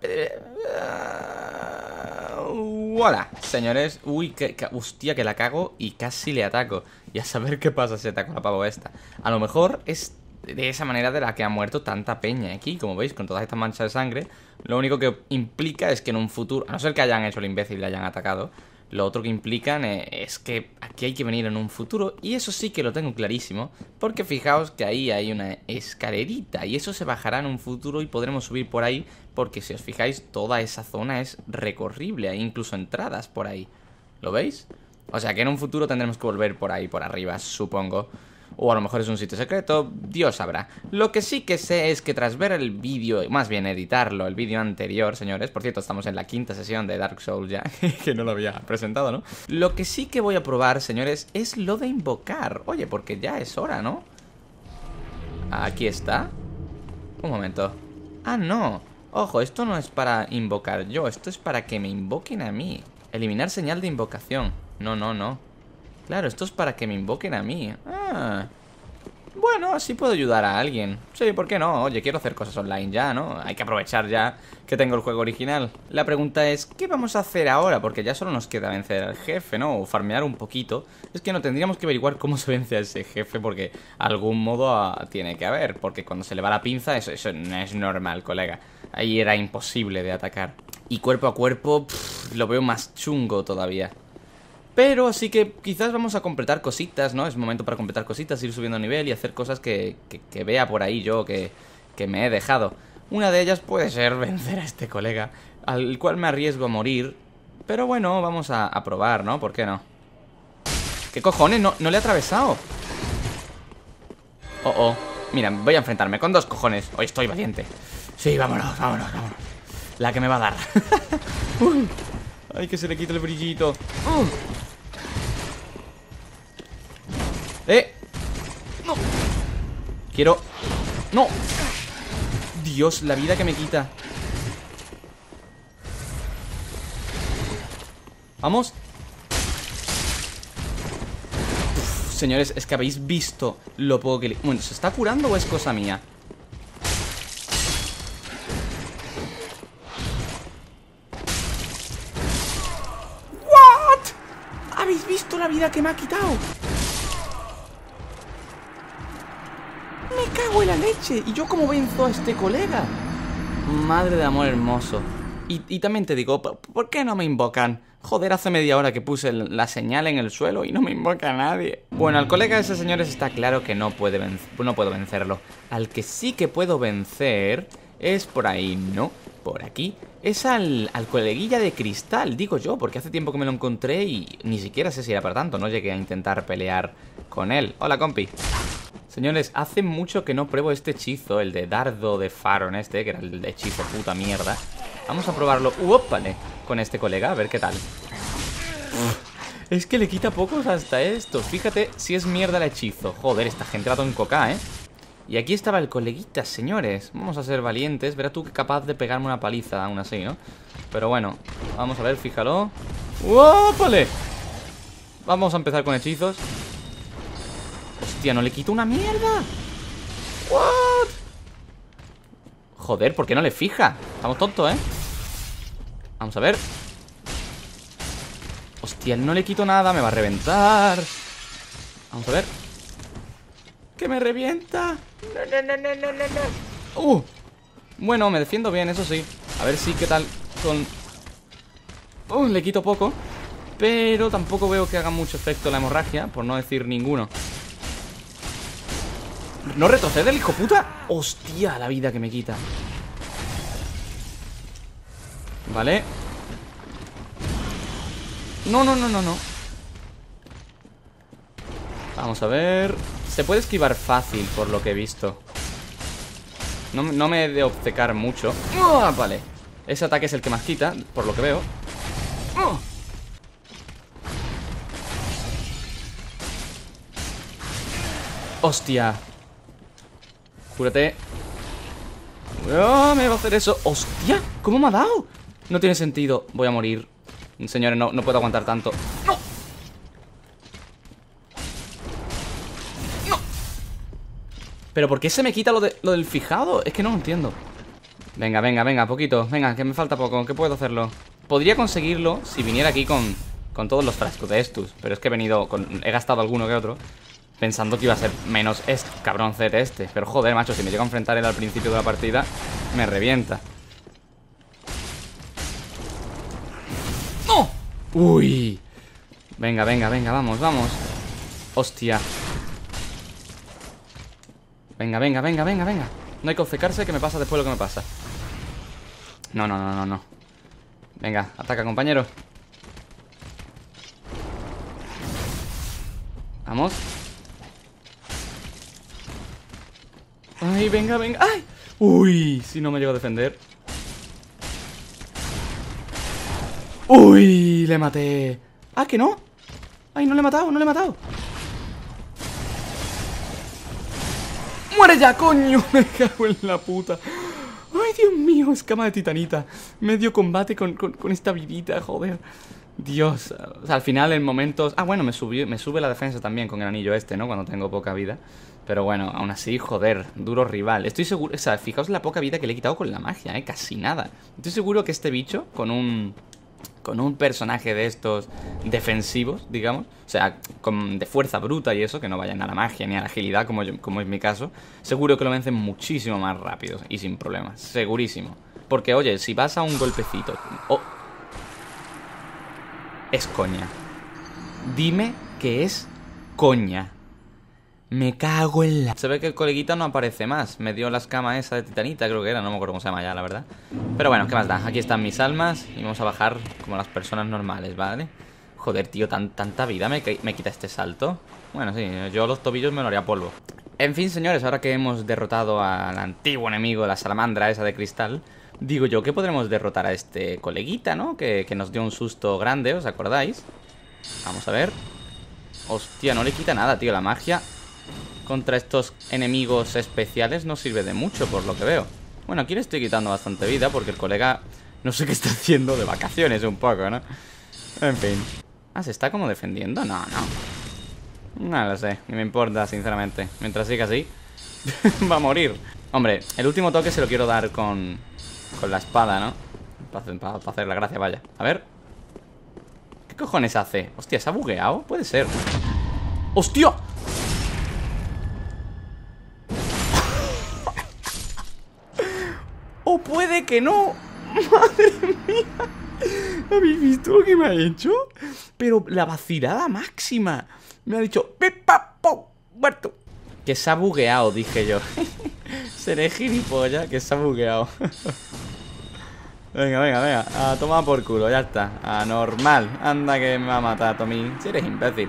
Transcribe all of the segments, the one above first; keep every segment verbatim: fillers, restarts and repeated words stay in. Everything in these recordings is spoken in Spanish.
Hola, señores. Uy, que, que, hostia, que la cago y casi le ataco. Y a saber qué pasa si ataco a la pavo esta. A lo mejor es de esa manera de la que ha muerto tanta peña aquí. Como veis, con todas estas manchas de sangre. Lo único que implica es que en un futuro, a no ser que hayan hecho el imbécil y le hayan atacado, lo otro que implican es que aquí hay que venir en un futuro. Y eso sí que lo tengo clarísimo, porque fijaos que ahí hay una escalerita y eso se bajará en un futuro y podremos subir por ahí. Porque si os fijáis, toda esa zona es recorrible, hay incluso entradas por ahí. ¿Lo veis? O sea que en un futuro tendremos que volver por ahí, por arriba, supongo. O a lo mejor es un sitio secreto, Dios sabrá. Lo que sí que sé es que tras ver el vídeo, más bien editarlo, el vídeo anterior, señores. Por cierto, estamos en la quinta sesión de Dark Souls ya, que no lo había presentado, ¿no? Lo que sí que voy a probar, señores, es lo de invocar. Oye, porque ya es hora, ¿no? Aquí está. Un momento. Ah, no. Ojo, esto no es para invocar yo, esto es para que me invoquen a mí. Eliminar señal de invocación. No, no, no. Claro, esto es para que me invoquen a mí. Ah. Bueno, así puedo ayudar a alguien. Sí, ¿por qué no? Oye, quiero hacer cosas online ya, ¿no? Hay que aprovechar ya que tengo el juego original. La pregunta es, ¿qué vamos a hacer ahora? Porque ya solo nos queda vencer al jefe, ¿no? O farmear un poquito. Es que no, tendríamos que averiguar cómo se vence a ese jefe, porque algún modo ah, tiene que haber. Porque cuando se le va la pinza, eso, eso no es normal, colega. Ahí era imposible de atacar. Y cuerpo a cuerpo, pff, lo veo más chungo todavía. Pero así que quizás vamos a completar cositas, ¿no? Es momento para completar cositas, ir subiendo nivel y hacer cosas que, que, que vea por ahí yo que, que me he dejado. Una de ellas puede ser vencer a este colega, al cual me arriesgo a morir. Pero bueno, vamos a, a probar, ¿no? ¿Por qué no? ¿Qué cojones? No, no le he atravesado. Oh, oh. Mira, voy a enfrentarme con dos cojones. Hoy estoy valiente. Sí, vámonos, vámonos, vámonos. La que me va a dar. Uy. Ay, que se le quita el brillito. uh. ¡Eh! ¡No! Quiero... ¡No! Dios, la vida que me quita. Vamos. Uf, señores, es que habéis visto lo poco que le... Bueno, ¿se está curando o es cosa mía? ¿What? ¿Habéis visto la vida que me ha quitado? Me cago en la leche. ¿Y yo cómo venzo a este colega? Madre de amor hermoso. Y, y también te digo, ¿por qué no me invocan? Joder, hace media hora que puse la señal en el suelo y no me invoca a nadie. Bueno, al colega de ese, señores, está claro que no, puede no puedo vencerlo. Al que sí que puedo vencer es por ahí, ¿no? Por aquí. Es al, al coleguilla de cristal, digo yo, porque hace tiempo que me lo encontré y ni siquiera sé si era para tanto. No llegué a intentar pelear con él. Hola, compi. Señores, hace mucho que no pruebo este hechizo, el de dardo de Faron este, que era el de hechizo puta mierda. Vamos a probarlo, ¡upale! Con este colega, a ver qué tal. Uf, es que le quita pocos hasta esto. Fíjate si es mierda el hechizo. Joder, esta gente va todo en coca, ¿eh? Y aquí estaba el coleguita, señores. Vamos a ser valientes. Verás tú que capaz de pegarme una paliza aún así, ¿no? Pero bueno, vamos a ver, fíjalo. ¡Upale! Vamos a empezar con hechizos. Hostia, ¿no le quito una mierda? ¿What? Joder, ¿por qué no le fija? Estamos tontos, ¿eh? Vamos a ver. Hostia, no le quito nada, me va a reventar. Vamos a ver. ¡Que me revienta! No, no, no, no, no, no. Uh, bueno, me defiendo bien, eso sí. A ver si, ¿qué tal con...? Uh, le quito poco. Pero tampoco veo que haga mucho efecto la hemorragia, por no decir ninguno. ¿No retrocede el hijo puta? Hostia, la vida que me quita. Vale. No, no, no, no, no. Vamos a ver. Se puede esquivar fácil, por lo que he visto. No, no me he de obcecar mucho. ¡Oh! Vale. Ese ataque es el que más quita, por lo que veo. ¡Oh! Hostia. Cúrate. Oh, me va a hacer eso. ¡Hostia! ¿Cómo me ha dado? No tiene sentido. Voy a morir. Señores, no, no puedo aguantar tanto. ¡No! ¡No! ¿Pero por qué se me quita lo, de, lo del fijado? Es que no lo entiendo. Venga, venga, venga, poquito. Venga, que me falta poco, que puedo hacerlo. Podría conseguirlo si viniera aquí con, con todos los frascos de estos. Pero es que he venido con, he gastado alguno que otro pensando que iba a ser menos este cabroncete este. Pero joder, macho, si me llego a enfrentar él al principio de la partida, me revienta. ¡No! ¡Uy! Venga, venga, venga, vamos, vamos. Hostia. Venga, venga, venga, venga, venga. No hay que obcecarse, que me pasa después lo que me pasa. No, no, no, no, no. Venga, ataca, compañero. Vamos. Ay, venga, venga. ¡Ay! Uy, si no me llego a defender. Uy, le maté. Ah, que no. Ay, no le he matado, no le he matado. ¡Muere ya, coño! Me cago en la puta. Ay, Dios mío, escama de titanita. Medio combate con, con, con esta vidita, joder. Dios, o sea, al final en momentos... Ah, bueno, me, subí, me sube la defensa también con el anillo este, ¿no? Cuando tengo poca vida. Pero bueno, aún así, joder, duro rival. Estoy seguro, o sea, fijaos la poca vida que le he quitado con la magia, ¿eh? Casi nada. Estoy seguro que este bicho, con un... Con un personaje de estos defensivos, digamos, o sea, con, de fuerza bruta y eso, que no vayan a la magia ni a la agilidad, como, yo, como es mi caso, seguro que lo vencen muchísimo más rápido y sin problemas, segurísimo. Porque, oye, si vas a un golpecito... Oh, es coña. Dime que es coña. Me cago en la... Se ve que el coleguita no aparece más. Me dio la escama esa de titanita, creo que era. No me acuerdo cómo se llama ya, la verdad. Pero bueno, ¿qué más da? Aquí están mis almas y vamos a bajar como las personas normales, ¿vale? Joder, tío, tan, tanta vida me, me quita este salto. Bueno, sí, yo los tobillos me lo haría polvo. En fin, señores, ahora que hemos derrotado al antiguo enemigo, la salamandra esa de cristal, digo yo que podremos derrotar a este coleguita, ¿no? Que, que nos dio un susto grande, ¿os acordáis? Vamos a ver. Hostia, no le quita nada, tío, la magia contra estos enemigos especiales no sirve de mucho, por lo que veo. Bueno, aquí le estoy quitando bastante vida porque el colega no sé qué está haciendo, de vacaciones un poco, ¿no? En fin. Ah, ¿se está como defendiendo? No, no. No lo sé, ni me importa, sinceramente. Mientras siga así, va a morir. Hombre, el último toque se lo quiero dar con, con la espada, ¿no? Para, para, para hacer la gracia, vaya. A ver. ¿Qué cojones hace? Hostia, ¿se ha bugueado? Puede ser. ¡Hostia! ¡O puede que no! ¡Madre mía! ¿Habéis visto lo que me ha hecho? Pero la vacilada máxima. Me ha dicho ¡pipa, po! ¡Muerto! Que se ha bugueado, dije yo. Seré gilipollas, que se ha bugueado. Venga, venga, venga. A tomar por culo, ya está. Anormal. Anda que me va a matar, Tommy. Si eres imbécil.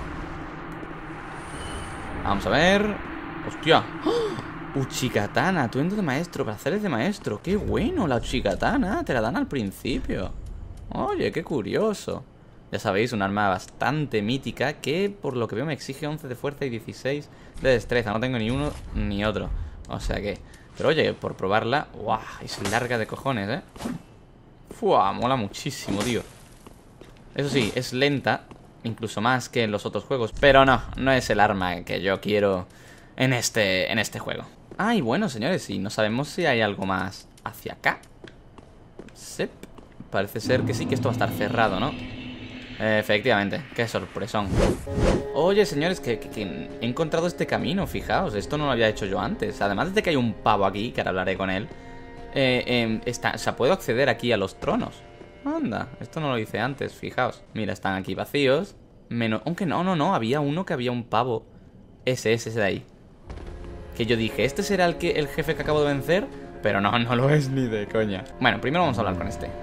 Vamos a ver. ¡Hostia! Uchikatana, atuendo de maestro, placeres de maestro. Qué bueno, la Uchikatana. Te la dan al principio. Oye, qué curioso. Ya sabéis, un arma bastante mítica que por lo que veo me exige once de fuerza y dieciséis de destreza. No tengo ni uno ni otro. O sea que... Pero oye, por probarla... ¡Guau! Es larga de cojones, ¿eh? ¡Fua! Mola muchísimo, tío. Eso sí, es lenta. Incluso más que en los otros juegos. Pero no, no es el arma que yo quiero en este, en este juego. Ah, y bueno, señores, y no sabemos si hay algo más hacia acá. Sep. Parece ser que sí, que esto va a estar cerrado, ¿no? Eh, efectivamente, qué sorpresón. Oye, señores, que, que, que he encontrado este camino, fijaos. Esto no lo había hecho yo antes. Además de que hay un pavo aquí, que ahora hablaré con él, eh, eh, está, o sea, puedo acceder aquí a los tronos. Anda, esto no lo hice antes, fijaos. Mira, están aquí vacíos. Menos, aunque no, no, no, había uno que había un pavo. Ese, ese, ese de ahí. Que yo dije, ¿este será el, que, el jefe que acabo de vencer? Pero no, no lo es ni de coña. Bueno, primero vamos a hablar con este.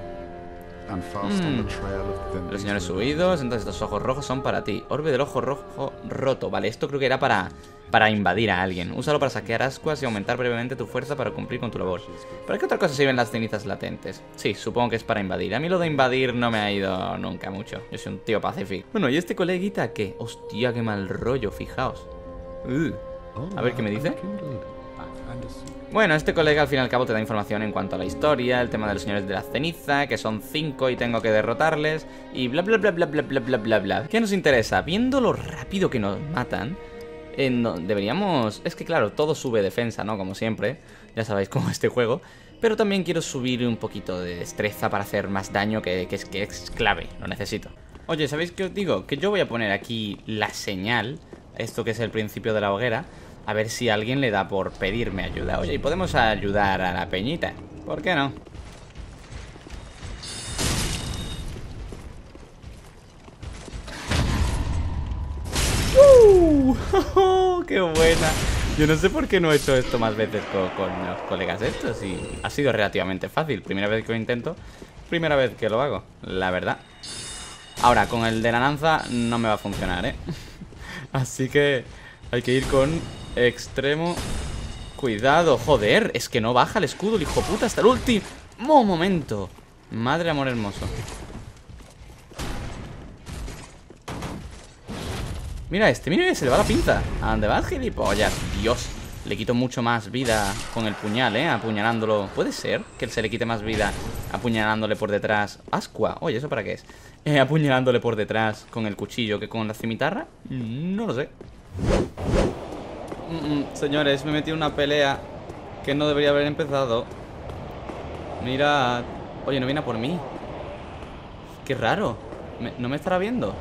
Mm. Los señores subidos, entonces estos ojos rojos son para ti. Orbe del ojo rojo roto. Vale, esto creo que era para, para invadir a alguien. Úsalo para saquear ascuas y aumentar brevemente tu fuerza para cumplir con tu labor. ¿Para qué otra cosa sirven las cenizas latentes? Sí, supongo que es para invadir. A mí lo de invadir no me ha ido nunca mucho. Yo soy un tío pacífico. Bueno, ¿y este coleguita qué? Hostia, qué mal rollo, fijaos. Uh. A ver qué me dice. Bueno, este colega al fin y al cabo te da información en cuanto a la historia, el tema de los señores de la ceniza, que son cinco y tengo que derrotarles, y bla bla bla bla bla bla bla bla bla. ¿Qué nos interesa? Viendo lo rápido que nos matan, eh, no, deberíamos... Es que claro, todo sube defensa, ¿no? Como siempre, ya sabéis cómo este juego. pero también quiero subir un poquito de destreza para hacer más daño, que, que, es, que es clave, lo necesito. Oye, ¿sabéis qué os digo? Que yo voy a poner aquí la señal, esto que es el principio de la hoguera, a ver si alguien le da por pedirme ayuda. Oye, ¿y podemos ayudar a la peñita? ¿Por qué no? ¡Uh! ¡Qué buena! Yo no sé por qué no he hecho esto más veces con, con los colegas estos y ha sido relativamente fácil. Primera vez que lo intento, primera vez que lo hago, la verdad. Ahora, con el de la lanza no me va a funcionar, ¿eh? Así que hay que ir con extremo cuidado. Joder, es que no baja el escudo, el hijo puta, hasta el último momento. Madre amor hermoso. Mira este, mira, se le va la pinza. ¿A dónde va el gilipollas? Dios, le quito mucho más vida con el puñal, ¿eh? Apuñalándolo. ¿Puede ser que se le quite más vida apuñalándole por detrás? Ascua, oye, ¿eso para qué es? Eh, apuñalándole por detrás con el cuchillo que con la cimitarra. No lo sé. mm -mm, Señores, me metí en una pelea que no debería haber empezado. Mirad. Oye, no viene a por mí. Qué raro. ¿Me, ¿No me estará viendo?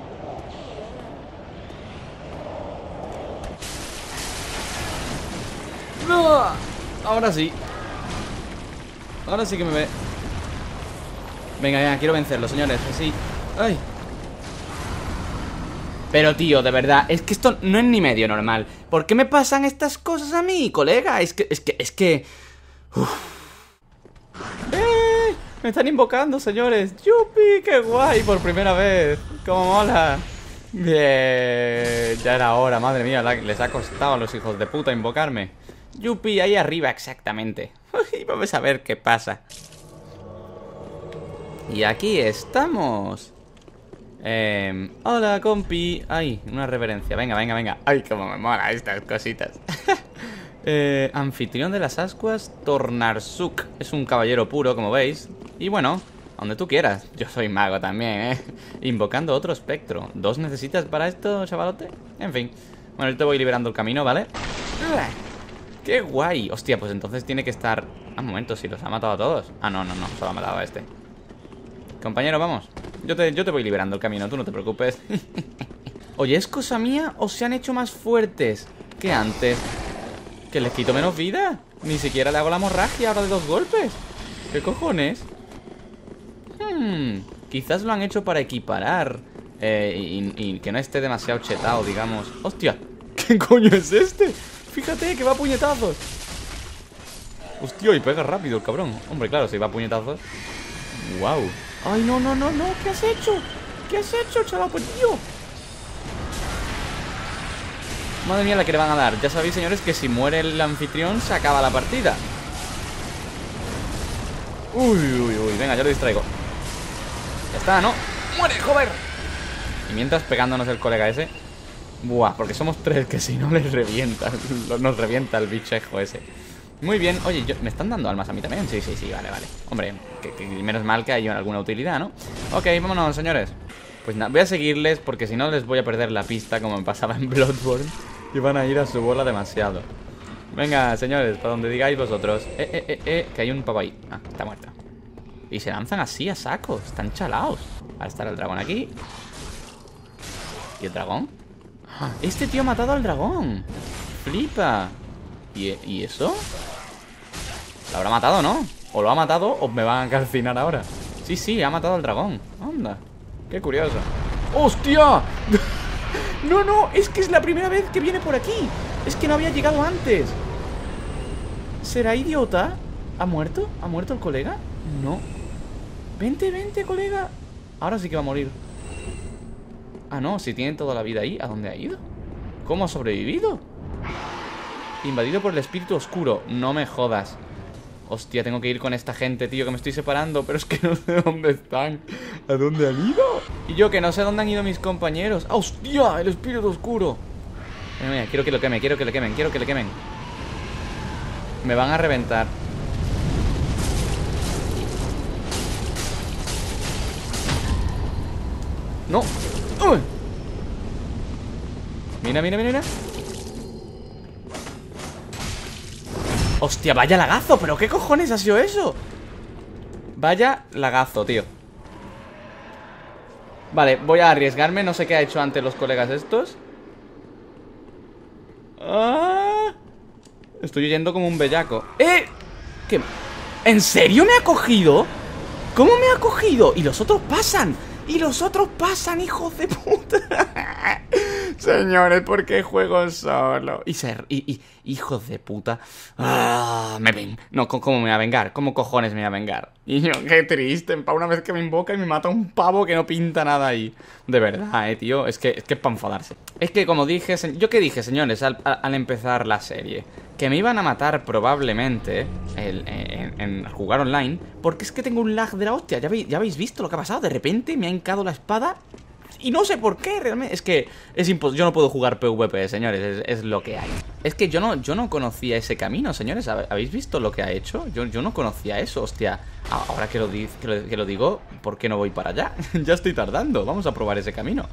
¡No! Ahora sí. Ahora sí que me ve. Venga, venga, quiero vencerlo, señores. Así. ¡Ay! Pero, tío, de verdad, es que esto no es ni medio normal. ¿Por qué me pasan estas cosas a mí, colega? Es que, es que, es que... Uf. ¡Eh! Me están invocando, señores. ¡Yupi! ¡Qué guay! Por primera vez. ¡Cómo mola! Bien. Ya era hora, madre mía. Les ha costado a los hijos de puta invocarme. ¡Yupi! Ahí arriba, exactamente. Y vamos a ver qué pasa. Y aquí estamos. Eh, hola, compi. Ay, una reverencia. Venga, venga, venga. Ay, cómo me mola estas cositas. eh, Anfitrión de las ascuas, Tornarsuk. Es un caballero puro, como veis. Y bueno, donde tú quieras. Yo soy mago también, ¿eh? Invocando otro espectro. ¿Dos necesitas para esto, chavalote? En fin. Bueno, yo te voy liberando el camino, ¿vale? ¡Qué guay! Hostia, pues entonces tiene que estar... Ah, un momento, si los ha matado a todos. Ah, no, no, no, solo ha matado a este. Compañero, vamos. Yo te, yo te voy liberando el camino, tú no te preocupes. Oye, ¿es cosa mía o se han hecho más fuertes que antes? ¿Que les quito menos vida? Ni siquiera le hago la hemorragia ahora de dos golpes. ¿Qué cojones? Hmm, quizás lo han hecho para equiparar eh, y, y que no esté demasiado chetado, digamos. ¡Hostia! ¿Qué coño es este? Fíjate que va a puñetazos. Hostia, y pega rápido el cabrón. Hombre, claro, si va a puñetazos. Wow. Ay, no, no, no, no. ¿Qué has hecho? ¿Qué has hecho, chaval? Pues tío. Madre mía, la que le van a dar. Ya sabéis, señores, que si muere el anfitrión se acaba la partida. Uy, uy, uy. Venga, ya lo distraigo. Ya está, ¿no? ¡Muere, joder! Y mientras pegándonos el colega ese. Buah, porque somos tres, que si no les revienta. Nos revienta el bichejo ese. Muy bien, oye, yo, ¿me están dando almas a mí también? Sí, sí, sí, vale, vale. Hombre, que, que menos mal que hay alguna utilidad, ¿no? Ok, vámonos, señores. Pues nada, voy a seguirles porque si no les voy a perder la pista como me pasaba en Bloodborne. Y van a ir a su bola demasiado. Venga, señores, para donde digáis vosotros. Eh, eh, eh, eh, que hay un pavo ahí. Ah, está muerto. Y se lanzan así a saco, están chalaos. Ahora estará el dragón aquí. ¿Y el dragón? Este tío ha matado al dragón. Flipa. ¿Y, ¿Y eso? Lo habrá matado, ¿no? O lo ha matado o me van a calcinar ahora. Sí, sí, ha matado al dragón. Anda, qué curioso. ¡Hostia! No, no, es que es la primera vez que viene por aquí. Es que no había llegado antes. ¿Será idiota? ¿Ha muerto? ¿Ha muerto el colega? No. Vente, vente, colega. Ahora sí que va a morir. Ah, no, si tiene toda la vida ahí. ¿A dónde ha ido? ¿Cómo ha sobrevivido? Invadido por el espíritu oscuro. No me jodas. Hostia, tengo que ir con esta gente, tío, que me estoy separando. Pero es que no sé dónde están. ¿A dónde han ido? Y yo que no sé dónde han ido mis compañeros. ¡Ah, hostia! El espíritu oscuro. Mira, mira, quiero que lo quemen, quiero que lo quemen, quiero que lo quemen. Me van a reventar. ¡No! ¡Uy! Mira, mira, mira, mira. Hostia, vaya lagazo, pero ¿qué cojones ha sido eso? Vaya lagazo, tío. Vale, voy a arriesgarme. No sé qué ha hecho antes los colegas estos. ah, Estoy yendo como un bellaco. ¡Eh! ¿Qué? ¿En serio me ha cogido? ¿Cómo me ha cogido? Y los otros pasan. Y los otros pasan, hijos de puta. Señores, ¿por qué juego solo? Y ser, y, y, hijos de puta. Ah, me ven. No, ¿cómo me voy a vengar? ¿Cómo cojones me voy a vengar? Y yo, qué triste. Pa' una vez que me invoca y me mata un pavo que no pinta nada ahí. De verdad, eh, tío. Es que es, que es para enfadarse. Es que como dije, ¿yo qué dije, señores? Al, al empezar la serie. Que me iban a matar probablemente el, en, en jugar online. Porque es que tengo un lag de la hostia. ¿Ya, ve, ya habéis visto lo que ha pasado. De repente me ha hincado la espada. Y no sé por qué, realmente. Es que es imposible. Yo no puedo jugar PvP, señores. Es, es lo que hay. Es que yo no, yo no conocía ese camino, señores. ¿Habéis visto lo que ha hecho? Yo, yo no conocía eso, hostia. Ahora que lo, di, que lo, que lo digo, ¿por qué no voy para allá? Ya estoy tardando. Vamos a probar ese camino.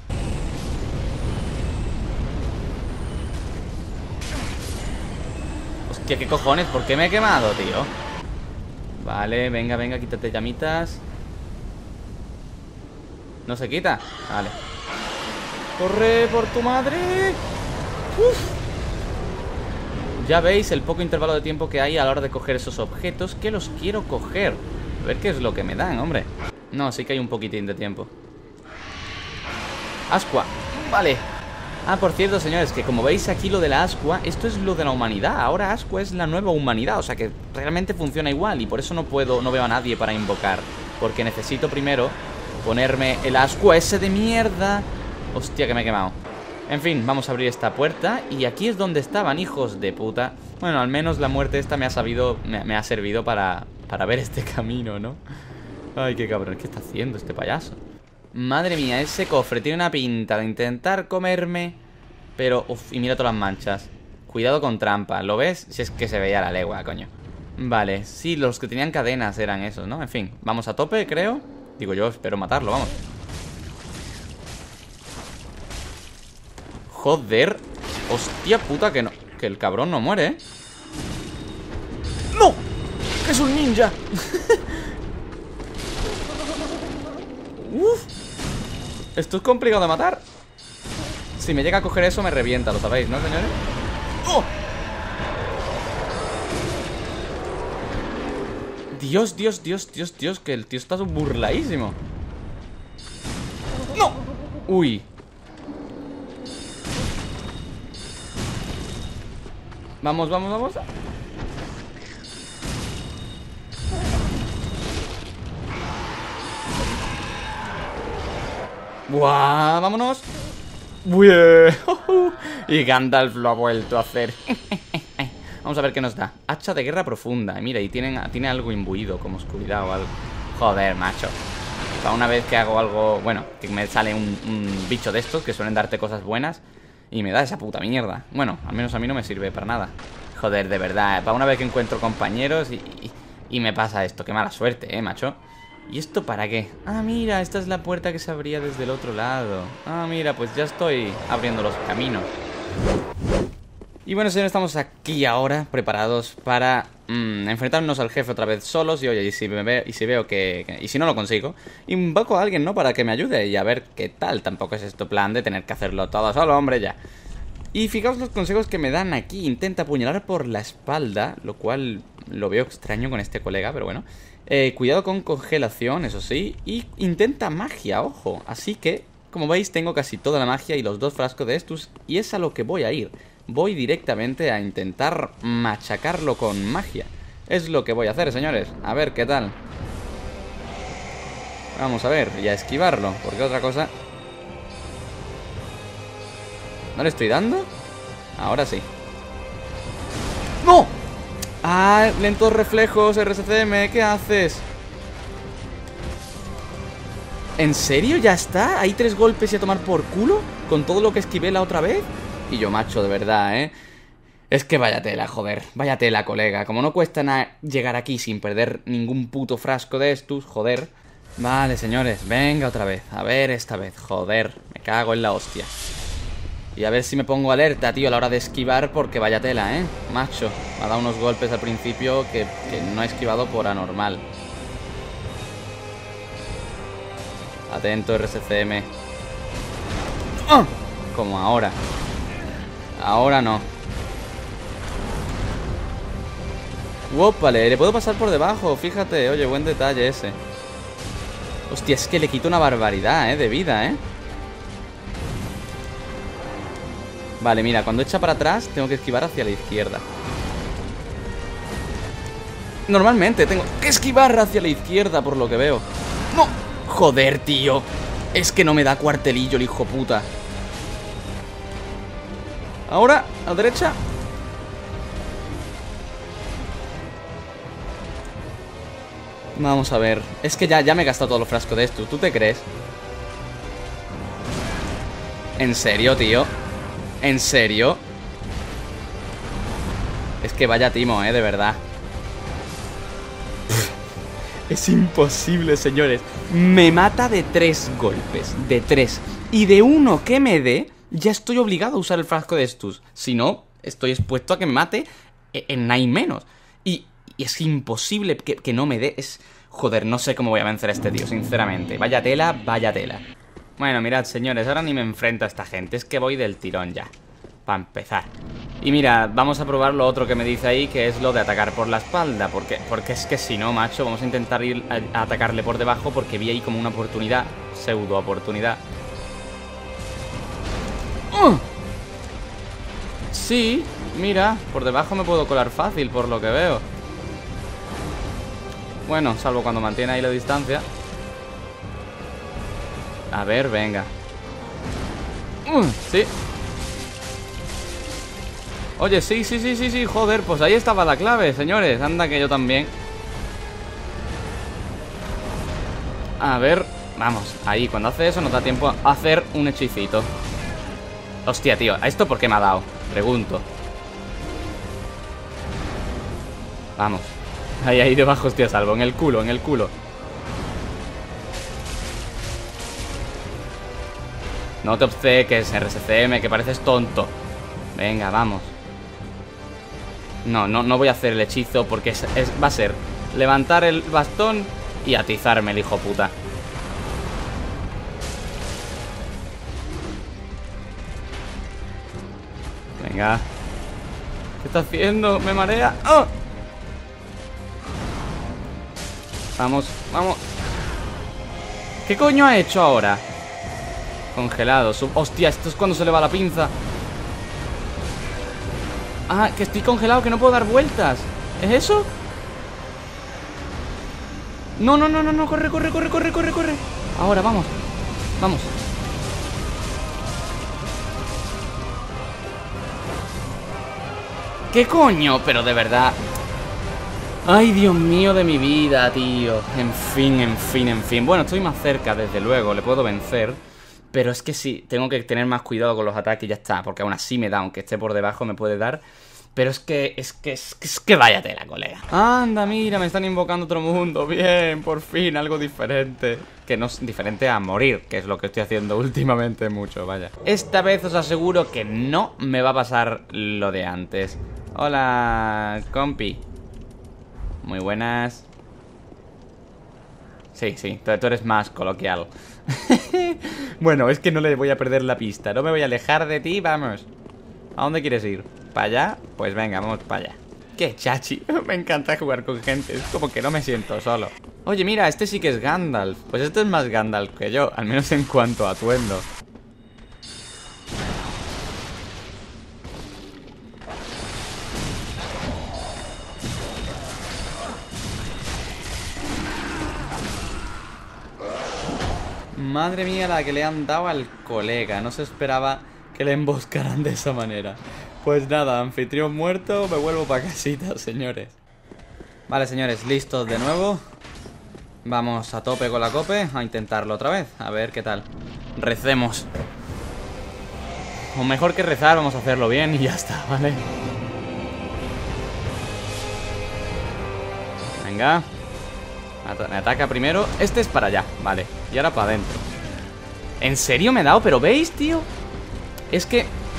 Hostia, ¿qué cojones? ¿Por qué me he quemado, tío? Vale, venga, venga, quítate llamitas. ¿No se quita? Vale. ¡Corre por tu madre! ¡Uf! Ya veis el poco intervalo de tiempo que hay a la hora de coger esos objetos, que los quiero coger. A ver qué es lo que me dan, hombre. No, sí que hay un poquitín de tiempo. Ascua. Vale. Ah, por cierto, señores, que como veis aquí lo de la Ascua, esto es lo de la humanidad. Ahora Ascua es la nueva humanidad, o sea que realmente funciona igual. Y por eso no puedo, no veo a nadie para invocar. Porque necesito primero ponerme el Ascua ese de mierda. Hostia, que me he quemado. En fin, vamos a abrir esta puerta. Y aquí es donde estaban, hijos de puta. Bueno, al menos la muerte esta me ha sabido, me, me ha servido para, para ver este camino, ¿no? Ay, qué cabrón, ¿qué está haciendo este payaso? Madre mía, ese cofre tiene una pinta de intentar comerme. Pero, uff, y mira todas las manchas. Cuidado con trampa, ¿lo ves? Si es que se veía a la legua, coño. Vale, sí, los que tenían cadenas eran esos, ¿no? En fin, vamos a tope, creo. Digo yo, espero matarlo, vamos. Joder. Hostia puta, que no, que el cabrón no muere, ¿eh? ¡No! ¡Que es un ninja! Uf. Esto es complicado de matar. Si me llega a coger eso me revienta, lo sabéis, ¿no, señores? ¡Oh! Dios, Dios, Dios, Dios, Dios, que el tío está burladísimo. ¡No! Uy. Vamos, vamos, vamos. ¡Buah! ¡Vámonos! ¡Buah! Y Gandalf lo ha vuelto a hacer. Vamos a ver qué nos da. Hacha de guerra profunda. Mira, y tienen, tiene algo imbuido, como oscuridad o algo. Joder, macho. Para una vez que hago algo... Bueno, que me sale un, un bicho de estos que suelen darte cosas buenas y me da esa puta mierda. Bueno, al menos a mí no me sirve para nada. Joder, de verdad, para una vez que encuentro compañeros y, y, y me pasa esto. Qué mala suerte, eh, macho. ¿Y esto para qué? Ah, mira, esta es la puerta que se abría desde el otro lado. Ah, mira, pues ya estoy abriendo los caminos. Y bueno, señores, estamos aquí ahora preparados para mmm, enfrentarnos al jefe otra vez solos. Y oye, y si, me ve, y si veo que, que... Y si no lo consigo, invoco a alguien, ¿no? Para que me ayude y a ver qué tal. Tampoco es esto plan de tener que hacerlo todo solo, hombre, ya. Y fijaos los consejos que me dan aquí. Intenta apuñalar por la espalda, lo cual lo veo extraño con este colega, pero bueno. Eh, cuidado con congelación, eso sí. Y intenta magia, ojo. Así que, como veis, tengo casi toda la magia y los dos frascos de estos. Y es a lo que voy a ir. Voy directamente a intentar machacarlo con magia. Es lo que voy a hacer, señores. A ver qué tal. Vamos a ver, y a esquivarlo. Porque otra cosa... ¿No le estoy dando? Ahora sí. ¡No! ¡Ah! Lentos reflejos, R C C M, ¿qué haces? ¿En serio? ¿Ya está? ¿Hay tres golpes y a tomar por culo? ¿Con todo lo que esquivé la otra vez? Y yo, macho, de verdad, ¿eh? Es que vaya tela, joder. Vaya tela, colega. Como no cuesta nada llegar aquí sin perder ningún puto frasco de estos, joder. Vale, señores, venga otra vez. A ver esta vez, joder. Me cago en la hostia. Y a ver si me pongo alerta, tío, a la hora de esquivar, porque vaya tela, ¿eh? Macho, me ha dado unos golpes al principio que, que no he esquivado por anormal. Atento, R C C M. ¡Oh! Como ahora. Ahora no. Wopale, le puedo pasar por debajo, fíjate. Oye, buen detalle ese. Hostia, es que le quito una barbaridad, ¿eh? De vida, ¿eh? Vale, mira, cuando echa para atrás tengo que esquivar hacia la izquierda. Normalmente tengo que esquivar hacia la izquierda, por lo que veo. ¡No! Joder, tío. Es que no me da cuartelillo el hijo puta. Ahora, a la derecha. Vamos a ver. Es que ya, ya me he gastado todos los frascos de esto. ¿Tú te crees? ¿En serio, tío? ¿En serio? Es que vaya timo, eh, de verdad. Es imposible, señores. Me mata de tres golpes. De tres. Y de uno que me dé, ya estoy obligado a usar el frasco de estos. Si no, estoy expuesto a que me mate en nada menos. Y, y es imposible que, que no me dé. Es... Joder, no sé cómo voy a vencer a este tío, sinceramente. Vaya tela, vaya tela. Bueno, mirad, señores, ahora ni me enfrento a esta gente. Es que voy del tirón ya, para empezar. Y mira, vamos a probar lo otro que me dice ahí, que es lo de atacar por la espalda. Porque, porque es que si no, macho, vamos a intentar ir a, a atacarle por debajo, porque vi ahí como una oportunidad, pseudo oportunidad. ¡Uh! Sí, mira, por debajo me puedo colar fácil, por lo que veo. Bueno, salvo cuando mantiene ahí la distancia. A ver, venga. uh, Sí. Oye, sí, sí, sí, sí, sí, joder. Pues ahí estaba la clave, señores. Anda que yo también. A ver, vamos. Ahí, cuando hace eso nos da tiempo a hacer un hechicito. Hostia, tío, ¿a esto por qué me ha dado? Pregunto. Vamos. Ahí, ahí debajo estoy a salvo. En el culo, en el culo. No te obceques, R C C M, que pareces tonto. Venga, vamos. No, no, no voy a hacer el hechizo porque es, es, va a ser levantar el bastón y atizarme el hijo puta. Venga. ¿Qué está haciendo? Me marea. ¡Oh! Vamos, vamos. ¿Qué coño ha hecho ahora? Congelado. Hostia, esto es cuando se le va la pinza. Ah, que estoy congelado, que no puedo dar vueltas. ¿Es eso? No, no, no, no, no. Corre, corre, corre, corre, corre, corre. Ahora, vamos. Vamos. ¿Qué coño? Pero de verdad. Ay, Dios mío de mi vida, tío. En fin, en fin, en fin. Bueno, estoy más cerca, desde luego. Le puedo vencer. Pero es que sí, tengo que tener más cuidado con los ataques y ya está. Porque aún así me da, aunque esté por debajo me puede dar. Pero es que, es que, es que, es que vaya tela, colega. Anda, mira, me están invocando otro mundo. Bien, por fin, algo diferente. Que no es diferente a morir, que es lo que estoy haciendo últimamente mucho, vaya. Esta vez os aseguro que no me va a pasar lo de antes. Hola, compi. Muy buenas. Sí, sí, tú eres más coloquial. Bueno, es que no le voy a perder la pista. No me voy a alejar de ti, vamos. ¿A dónde quieres ir? ¿Para allá? Pues venga, vamos para allá. ¡Qué chachi! Me encanta jugar con gente. Es como que no me siento solo. Oye, mira, este sí que es Gandalf. Pues este es más Gandalf que yo, al menos en cuanto a atuendo. Madre mía la que le han dado al colega. No se esperaba que le emboscaran de esa manera. Pues nada, anfitrión muerto. Me vuelvo para casita, señores. Vale, señores, listos de nuevo. Vamos a tope con la cope. A intentarlo otra vez, a ver qué tal. Recemos. O mejor que rezar, vamos a hacerlo bien y ya está, ¿vale? Venga. Me ataca primero. Este es para allá, vale. Y ahora para adentro. ¿En serio me he dado? ¿Pero veis, tío? Es que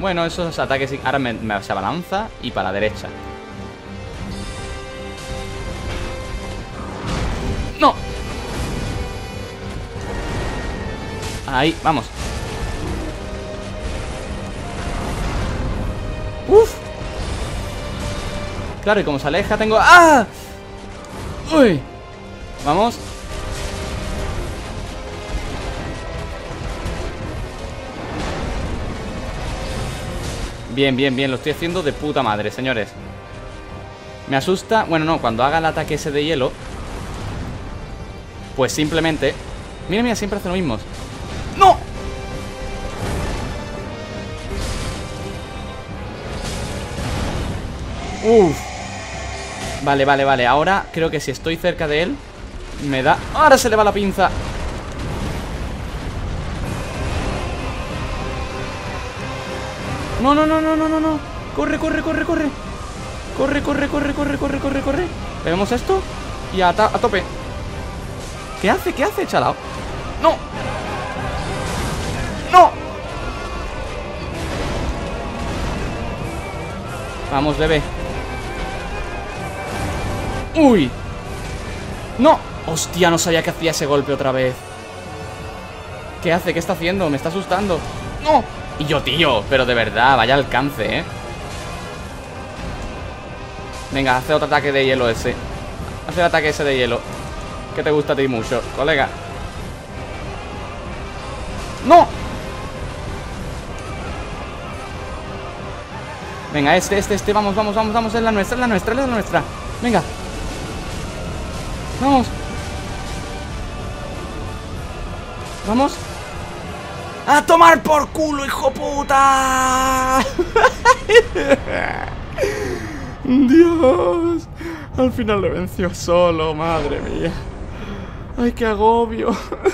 Bueno, esos ataques... Ahora me, me se abalanza y para la derecha. ¡No! Ahí, vamos. ¡Uf! Claro, y como se aleja tengo... ¡Ah! ¡Uy! Vamos. Bien, bien, bien, lo estoy haciendo de puta madre, señores. Me asusta, bueno, no, cuando haga el ataque ese de hielo, pues simplemente... Mira, mira, siempre hace lo mismo. ¡No! Uf. Vale, vale, vale, ahora creo que si estoy cerca de él me da... ¡Ahora se le va la pinza! No, no, no, no, no, no, no. Corre, corre, corre, corre. Corre, corre, corre, corre, corre, corre, corre. Vemos esto y a, a tope. ¿Qué hace? ¿Qué hace, chalao? ¡No! ¡No! Vamos, bebé. ¡Uy! ¡No! ¡Hostia! No sabía que hacía ese golpe otra vez. ¿Qué hace? ¿Qué está haciendo? Me está asustando. ¡No! Y yo, tío, pero de verdad, vaya alcance, ¿eh? Venga, hace otro ataque de hielo ese. Hace el ataque ese de hielo que te gusta a ti mucho, colega. ¡No! Venga, este, este, este, vamos, vamos, vamos, vamos. Es la nuestra, es la nuestra, es la nuestra. Venga. Vamos. Vamos. ¡A tomar por culo, hijo puta! Dios. Al final le venció solo, madre mía. Ay, qué agobio.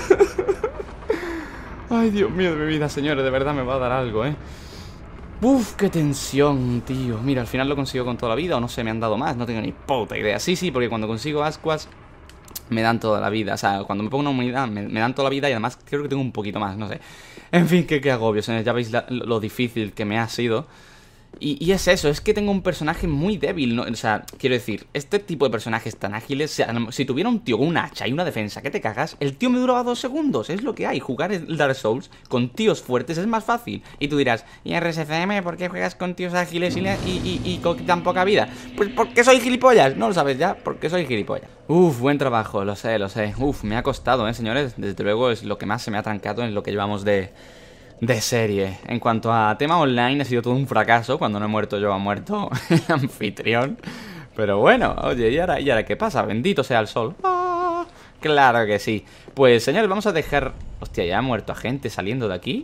Ay, Dios mío de mi vida, señores, de verdad me va a dar algo, ¿eh? Uf, qué tensión, tío. Mira, al final lo consigo con toda la vida. O no sé, me han dado más, no tengo ni puta idea. Sí, sí, porque cuando consigo ascuas me dan toda la vida. O sea, cuando me pongo una unidad me, me dan toda la vida. Y además creo que tengo un poquito más, no sé. En fin, qué, qué agobio, señores. Ya veis la, lo difícil que me ha sido. Y, y es eso, es que tengo un personaje muy débil, ¿no? O sea, quiero decir, este tipo de personajes tan ágiles, o sea, si tuviera un tío con un hacha y una defensa que te cagas, el tío me duraba dos segundos, es lo que hay. Jugar el Dark Souls con tíos fuertes es más fácil. Y tú dirás, ¿y R S C M por qué juegas con tíos ágiles y, y, y, y con tan poca vida? Pues porque soy gilipollas, ¿no lo sabes ya? Porque soy gilipollas. Uf, buen trabajo, lo sé, lo sé. Uf, me ha costado, ¿eh, señores? Desde luego es lo que más se me ha trancado en lo que llevamos de... de serie. En cuanto a tema online ha sido todo un fracaso. Cuando no he muerto yo, ha muerto el anfitrión. Pero bueno, oye, ¿y ahora, ¿y ahora qué pasa? Bendito sea el sol. ¡Ah! Claro que sí. Pues señores, vamos a dejar... Hostia, ya ha muerto gente saliendo de aquí.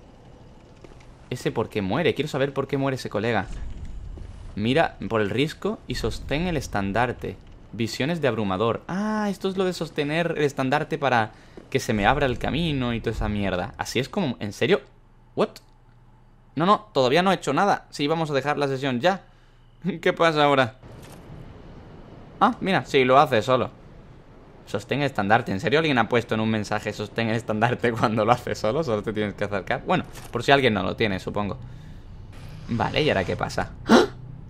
¿Ese por qué muere? Quiero saber por qué muere ese colega. Mira por el risco y sostén el estandarte. Visiones de abrumador. Ah, esto es lo de sostener el estandarte para que se me abra el camino y toda esa mierda. Así es como... ¿En serio? ¿What? No, no, todavía no he hecho nada. Sí, vamos a dejar la sesión ya. ¿Qué pasa ahora? Ah, mira, sí, lo hace solo. Sostén el estandarte. ¿En serio alguien ha puesto en un mensaje sostén el estandarte cuando lo hace solo? Solo te tienes que acercar. Bueno, por si alguien no lo tiene, supongo. Vale, ¿y ahora qué pasa? ¡Ah!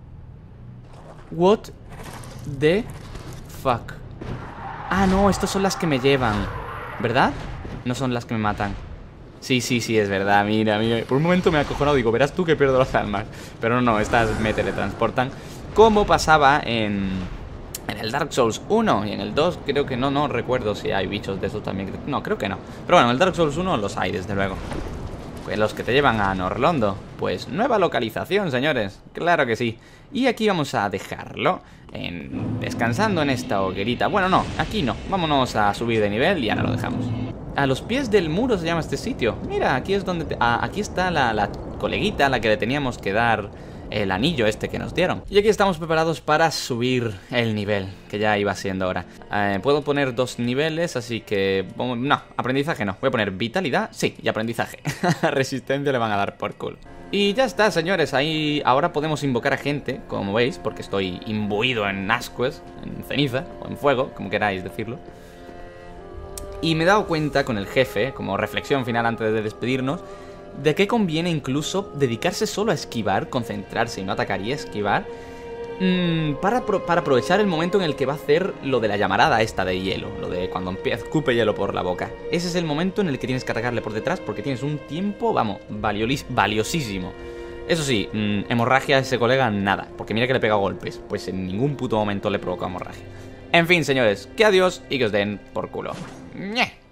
What the fuck. Ah, no, estas son las que me llevan, ¿verdad? No son las que me matan. Sí, sí, sí, es verdad, mira, mira. Por un momento me he acojonado, digo, verás tú que pierdo las almas. Pero no, estas me teletransportan. Como pasaba en... en el Dark Souls uno y en el dos creo que no, no recuerdo si hay bichos de esos también. No, creo que no. Pero bueno, en el Dark Souls uno los hay, desde luego. Pues los que te llevan a Norlondo. Pues nueva localización, señores. Claro que sí. Y aquí vamos a dejarlo en... descansando en esta hoguerita. Bueno, no, aquí no. Vámonos a subir de nivel y ahora lo dejamos. A los pies del muro se llama este sitio. Mira, aquí es donde... Te... Ah, aquí está la, la coleguita a la que le teníamos que dar el anillo este que nos dieron. Y aquí estamos preparados para subir el nivel, que ya iba siendo hora. eh, Puedo poner dos niveles, así que... No, aprendizaje no. Voy a poner vitalidad, sí, y aprendizaje. Resistencia le van a dar por culo. Y ya está, señores, ahí ahora podemos invocar a gente, como veis, porque estoy imbuido en ascuas, en ceniza, o en fuego, como queráis decirlo. Y me he dado cuenta con el jefe, como reflexión final antes de despedirnos, ¿De qué conviene incluso dedicarse solo a esquivar, concentrarse y no atacar y esquivar? Mm, para, pro para aprovechar el momento en el que va a hacer lo de la llamarada esta de hielo, lo de cuando empieza, escupe hielo por la boca. Ese es el momento en el que tienes que atacarle por detrás porque tienes un tiempo, vamos, valiosísimo. Eso sí, mmm, hemorragia a ese colega nada, porque mira que le pega golpes, pues en ningún puto momento le provoca hemorragia. En fin, señores, que adiós y que os den por culo. ¡Nye!